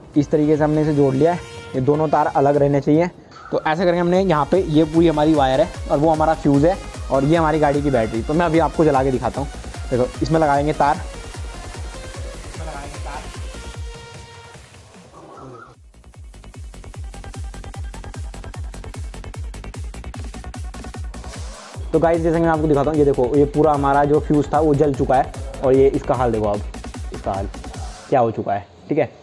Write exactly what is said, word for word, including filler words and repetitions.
इस तरीके से हमने इसे जोड़ लिया है, ये दोनों तार अलग रहने चाहिए। तो ऐसे करके हमने यहाँ पे ये पूरी हमारी वायर है और वो हमारा फ्यूज़ है और ये हमारी गाड़ी की बैटरी। तो मैं अभी आपको जला के दिखाता हूँ। देखो इसमें लगाएंगे तार, इसमें लगाएंगे तार। तो गाइस जैसे मैं आपको दिखाता हूँ, ये देखो ये पूरा हमारा जो फ्यूज़ था वो जल चुका है और ये इसका हाल देखो, अब इसका हाल क्या हो चुका है, ठीक है।